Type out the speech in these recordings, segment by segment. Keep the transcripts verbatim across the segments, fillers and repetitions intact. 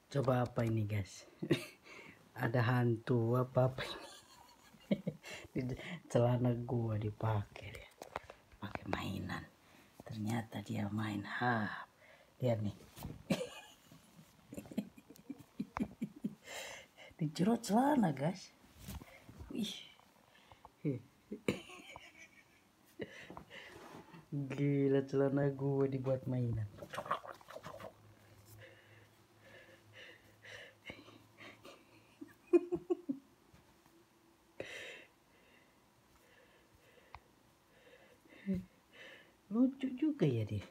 Coba apa ini guys? Ada hantu apa apa ini? Di celana gua dipakai dia, pakai mainan. Ternyata dia main ha. Lihat nih. Dijerot celana guys. Wih. Gila, celana gua dibuat mainan. Lucu juga ya dia.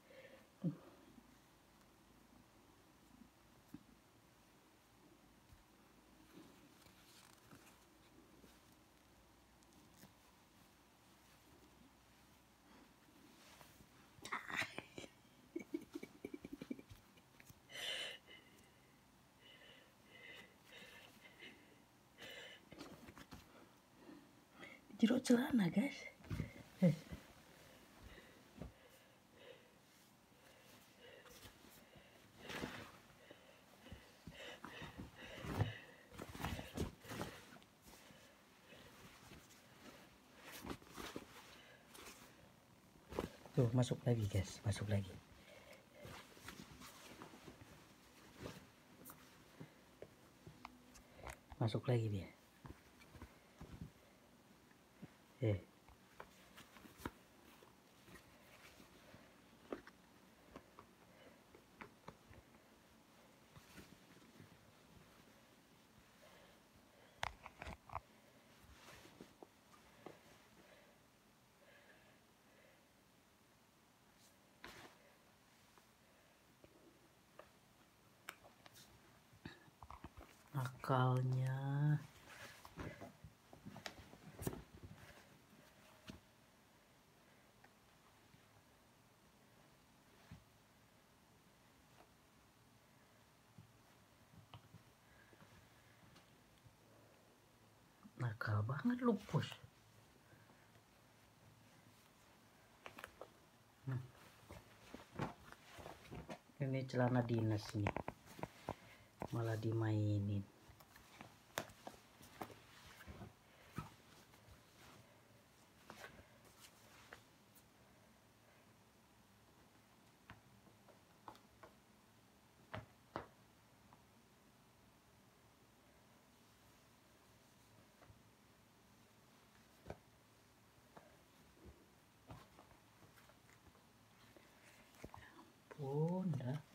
Jeruk celana guys. Tuh masuk lagi guys, masuk lagi. Masuk lagi dia. Eh. Akalnya. Nakal banget lu Pus. Hmm. Ini celana dinas ini, malah dimainin. Oh, dah.